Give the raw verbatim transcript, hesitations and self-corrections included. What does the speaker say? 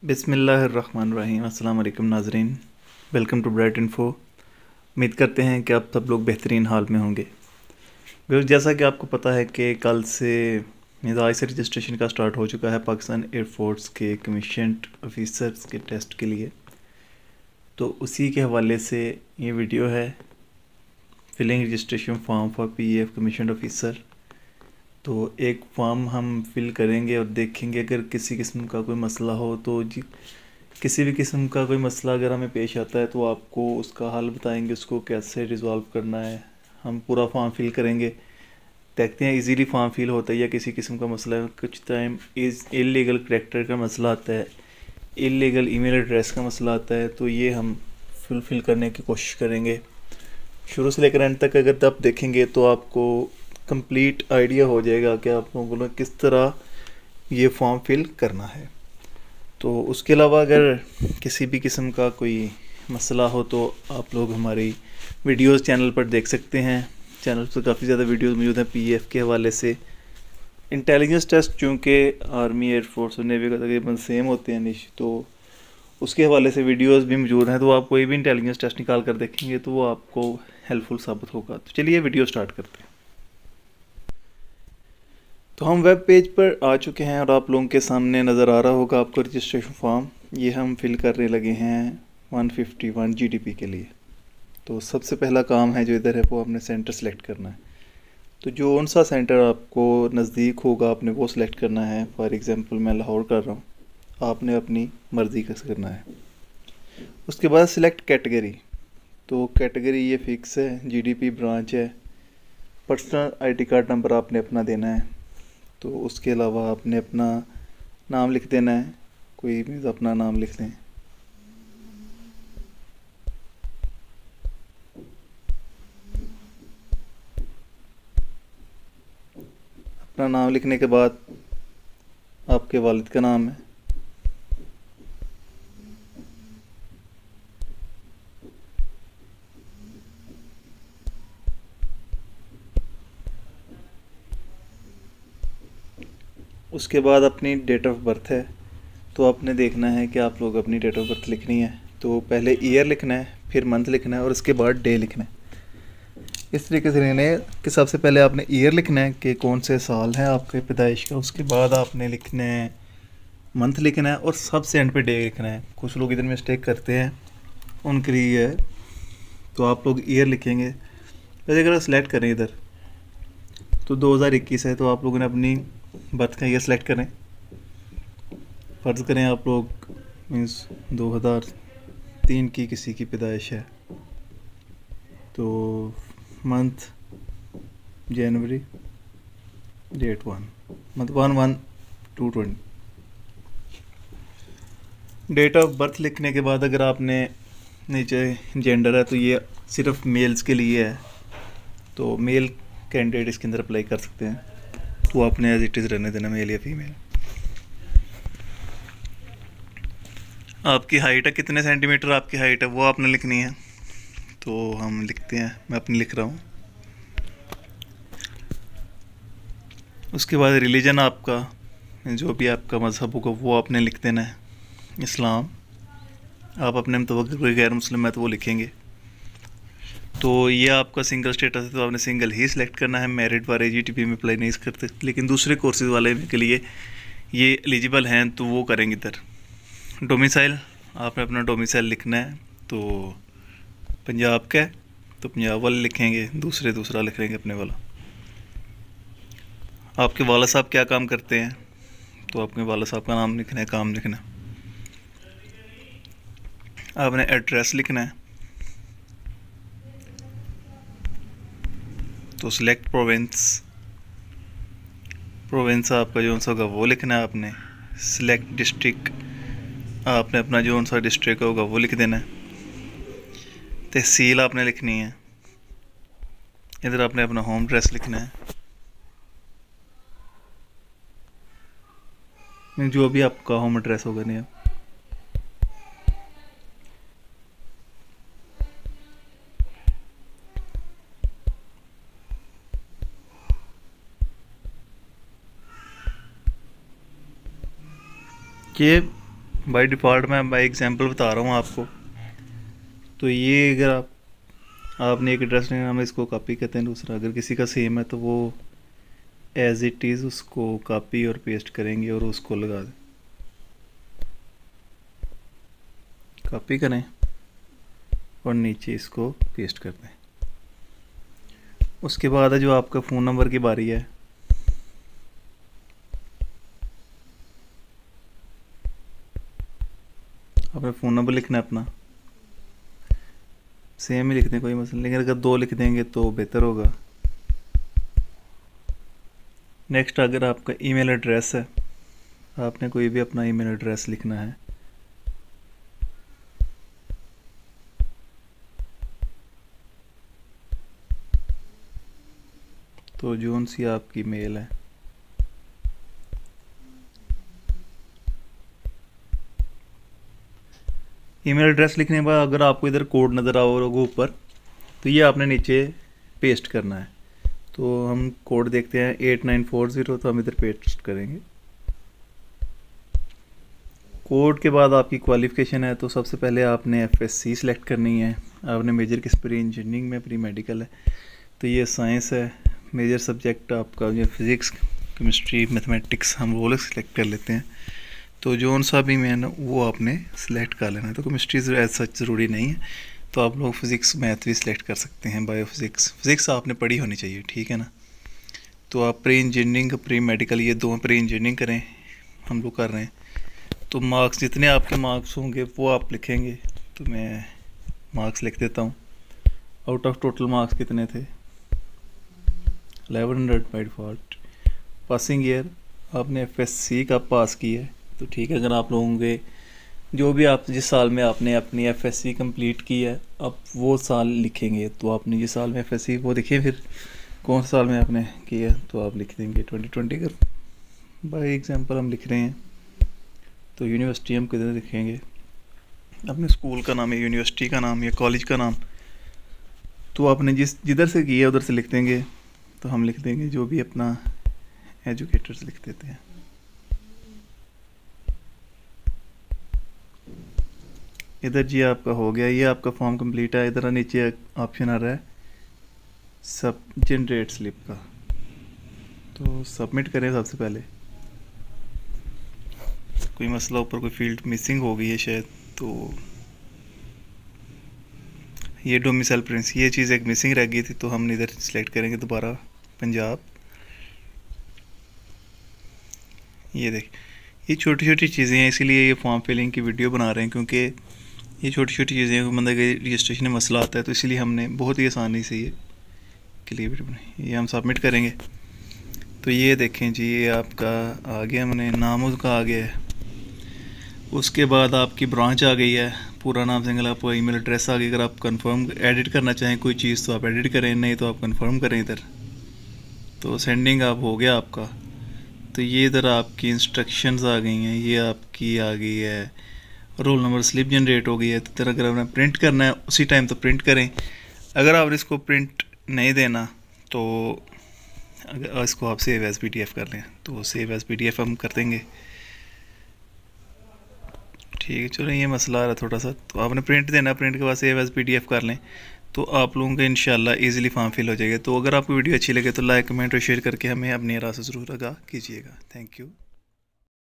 बिस्मिल्लाहिर्रहमानिर्रहीम। अस्सलाम वालेकुम नाज़रीन, वेलकम टू ब्राइट इन्फो। उम्मीद करते हैं कि आप सब लोग बेहतरीन हाल में होंगे। बिल्कुल जैसा कि आपको पता है कि कल से आज से रजिस्ट्रेशन का स्टार्ट हो चुका है पाकिस्तान एयरफोर्स के कमीशन्ड ऑफिसर्स के टेस्ट के लिए। तो उसी के हवाले से ये वीडियो है, filling registration form for P F commissioned officer. तो एक फॉर्म हम फिल करेंगे और देखेंगे अगर किसी किस्म का कोई मसला हो तो जी किसी भी किस्म का कोई मसला अगर हमें पेश आता है तो आपको उसका हल बताएंगे, उसको कैसे रिज़ॉल्व करना है। हम पूरा फॉर्म फिल करेंगे, देखते हैं इजीली फॉर्म फिल होता है या किसी किस्म का मसला है। कुछ टाइम इस इलीगल करैक्टर का मसला आता है, इलीगल ईमेल एड्रेस का मसला आता है, तो ये हम फुल फिल करने की कोशिश करेंगे शुरू से लेकर एंड तक। अगर आप देखेंगे तो आपको कंप्लीट आइडिया हो जाएगा कि आप लोगों को किस तरह ये फॉर्म फिल करना है। तो उसके अलावा अगर किसी भी किस्म का कोई मसला हो तो आप लोग हमारी वीडियोस चैनल पर देख सकते हैं। चैनल पर काफ़ी ज़्यादा वीडियोस मौजूद हैं पीएफ के हवाले से। इंटेलिजेंस टेस्ट चूँकि आर्मी एयरफोर्स और नेवी का तकरीबन सेम होते हैं निश, तो उसके हवाले से वीडियोस भी मौजूद हैं। तो आप कोई भी इंटेलिजेंस टेस्ट निकाल कर देखेंगे तो वो आपको हेल्पफुल साबित होगा। तो चलिए वीडियो स्टार्ट करते हैं। तो हम वेब पेज पर आ चुके हैं और आप लोगों के सामने नज़र आ रहा होगा आपको रजिस्ट्रेशन फॉर्म। ये हम फिल करने लगे हैं वन फिफ्टी वन जीडीपी के लिए। तो सबसे पहला काम है जो इधर है वो आपने सेंटर सेलेक्ट करना है। तो जो कौन सा सेंटर आपको नज़दीक होगा आपने वो सिलेक्ट करना है। फॉर एग्ज़ाम्पल मैं लाहौर कर रहा हूँ, आपने अपनी मर्ज़ी का करना है। उसके बाद सिलेक्ट कैटेगरी। तो कैटेगरी ये फ़िक्स है, जीडीपी ब्रांच है। पर्सनल आईडी कार्ड नंबर आपने अपना देना है। तो उसके अलावा आपने अपना नाम लिख देना है, कोई भी अपना नाम लिख दें। अपना नाम लिखने के बाद आपके वालिद का नाम है, उसके बाद अपनी डेट ऑफ बर्थ है। तो आपने देखना है कि आप लोग अपनी डेट ऑफ बर्थ लिखनी है। तो पहले ईयर लिखना है, फिर मंथ लिखना है और उसके बाद डे लिखना है। इस तरीके से लिखने कि सबसे पहले आपने ईयर लिखना है कि कौन से साल है आपके पैदाइश का। उसके बाद आपने लिखना है मंथ लिखना है और सबसे एंड पे डे लिखना है। कुछ लोग इधर मिस्टेक करते हैं, उनके लिए है। तो आप लोग ईयर लिखेंगे। पहले अगर सेलेक्ट करें इधर तो दो हज़ार इक्कीस है, तो आप लोगों ने अपनी बर्थ का ईयर सेलेक्ट करें। फ़र्ज़ करें आप लोग मीन्स दो हज़ार तीन की किसी की पैदाइश है, तो month January, date one, month one one two twenty. Date of birth लिखने के बाद अगर आपने नीचे जेंडर है तो ये सिर्फ मेल्स के लिए है, तो मेल कैंडिडेट इसके अंदर अप्लाई कर सकते हैं। तो आपने एज इट इज़ रहने देना, मेल या फीमेल। आपकी हाइट है, कितने सेंटीमीटर आपकी हाइट है वो आपने लिखनी है। तो हम लिखते हैं, मैं अपनी लिख रहा हूँ। उसके बाद रिलीजन आपका, जो भी आपका मज़हब होगा वो आपने लिख देना है। इस्लाम, आप अपने मुताबिक कोई गैर मुस्लिम है तो वो लिखेंगे। तो ये आपका सिंगल स्टेटस है तो आपने सिंगल ही सिलेक्ट करना है। मैरिड वाले जीटीपी में अप्लाई नहीं करते, लेकिन दूसरे कोर्सेज वाले के लिए ये एलिजिबल हैं तो वो करेंगे इधर। डोमिसाइल, आपने अपना डोमिसाइल लिखना है। तो पंजाब का है तो पंजाब वाले लिखेंगे, दूसरे दूसरा लिख लेंगे अपने वाला। आपके वाला साहब क्या काम करते हैं तो आपके वाला साहब का नाम लिखना है, काम लिखना है। आपने एड्रेस लिखना है। तो सिलेक्ट प्रोविंस, प्रोविंस आपका जो सा होगा वो लिखना है आपने। सिलेक्ट डिस्ट्रिक्ट, आपने अपना जो सा डिस्ट्रिक्ट होगा वो लिख देना है। तहसील आपने लिखनी है। इधर आपने अपना होम एड्रेस लिखना है, जो भी आपका होम एड्रेस होगा। नहीं ये बाय डिफ़ॉल्ट मैं बाय एग्जांपल बता रहा हूँ आपको। तो ये अगर आप आपने एक एड्रेस लेना, हम इसको कॉपी कहते हैं। दूसरा अगर किसी का सेम है तो वो एज इट इज़ उसको कॉपी और पेस्ट करेंगे और उसको लगा दें। कॉपी करें और नीचे इसको पेस्ट कर दें। उसके बाद है जो आपका फ़ोन नंबर की बारी है। आपने फ़ोन नंबर लिखना है अपना, सेम ही लिख दें, कोई मसला नहीं, लेकिन अगर दो लिख देंगे तो बेहतर होगा। नेक्स्ट अगर आपका ईमेल एड्रेस है, आपने कोई भी अपना ईमेल एड्रेस लिखना है। तो जोन सी आपकी मेल है, ईमेल एड्रेस लिखने के बाद अगर आपको इधर कोड नज़र आ रहा होगा ऊपर, तो ये आपने नीचे पेस्ट करना है। तो हम कोड देखते हैं एट नाइन फोर ज़ीरो, तो हम इधर पेस्ट करेंगे। कोड के बाद आपकी क्वालिफ़िकेशन है, तो सबसे पहले आपने एफ एस सी सेलेक्ट करनी है। आपने मेजर किस पर, इंजीनियरिंग में, प्री मेडिकल है, तो ये साइंस है। मेजर सब्जेक्ट आपका जो फिज़िक्स, केमिस्ट्री, मैथमेटिक्स, हम वो लोग सेलेक्ट कर लेते हैं। तो जो सा भी मैन वो आपने सेलेक्ट कर लेना है। तो केमिस्ट्री एज सच ज़रूरी नहीं है, तो आप लोग फिज़िक्स मैथ भी सिलेक्ट कर सकते हैं। बायो फिज़िक्स फिज़िक्स आपने पढ़ी होनी चाहिए, ठीक है ना। तो आप प्री इंजीनियरिंग, प्री मेडिकल, ये दो प्री इंजीनियरिंग करें, हम लोग कर रहे हैं। तो मार्क्स जितने आपके मार्क्स होंगे वो आप लिखेंगे। तो मैं मार्क्स लिख देता हूँ। आउट ऑफ टोटल मार्क्स कितने थे, eleven hundred by default. Passing year आपने एफ एस सी का पास किया है, तो ठीक है। अगर आप लोगों के जो भी आप जिस साल में आपने अपनी एफ एस सी कम्प्लीट की है, आप वो साल लिखेंगे। तो आपने जिस साल में एफ एस सी, वो देखिए फिर कौन सा साल में आपने किया, तो आप लिख देंगे ट्वेंटी ट्वेंटी। अगर बाई एग्जांपल हम लिख रहे हैं, तो यूनिवर्सिटी हम किधर लिखेंगे, अपने स्कूल का नाम या यूनिवर्सिटी का नाम या कॉलेज का नाम, तो आपने जिस जिधर से किया उधर से लिख देंगे। तो हम लिख देंगे जो भी अपना एजुकेटर्स लिख देते हैं। इधर जी आपका हो गया, ये आपका फॉर्म कंप्लीट है। इधर नीचे ऑप्शन आ रहा है सब जनरेट स्लिप का, तो सबमिट करें। सबसे पहले कोई मसला, ऊपर कोई फील्ड मिसिंग हो गई है शायद, तो ये डोमिसाइल प्रिंस, ये चीज़ एक मिसिंग रह गई थी, तो हम इधर सेलेक्ट करेंगे दोबारा पंजाब। ये देख, ये छोटी छोटी चीज़ें हैं, इसीलिए ये फॉर्म फिलिंग की वीडियो बना रहे हैं, क्योंकि ये छोटी छोटी चीज़ें मतलब कि रजिस्ट्रेशन में मसला आता है, तो इसीलिए हमने बहुत ही आसानी से ये क्लियर वीडियो बनाई। ये हम सबमिट करेंगे। तो ये देखें जी, ये आपका आ गया, मैंने नाम उसका आ गया है। उसके बाद आपकी ब्रांच आ गई है, पूरा नाम सिंगल, आपका ईमेल एड्रेस आ गई। अगर आप कंफर्म एडिट करना चाहें कोई चीज़ तो आप एडिट करें, नहीं तो आप कंफर्म करें इधर। तो सेंडिंग आप हो गया आपका। तो ये इधर आपकी इंस्ट्रक्शंस आ गई हैं, ये आपकी आ गई है, रोल नंबर स्लिप जनरेट हो गई है। तो इधर अगर आपने प्रिंट करना है उसी टाइम तो प्रिंट करें। अगर आप इसको प्रिंट नहीं देना तो अगर इसको आप save as P D F कर लें, तो save as P D F हम कर देंगे, ठीक है। चलो ये मसला आ रहा है थोड़ा सा, तो आपने प्रिंट देना, प्रिंट के बाद save as P D F कर लें, तो आप लोगों का इंशाल्लाह इजीली फॉर्म फिल हो जाएगा। तो अगर आपको वीडियो अच्छी लगे तो लाइक, कमेंट और शेयर करके हमें अपनी राय से ज़रूर आगाह कीजिएगा। Thank you.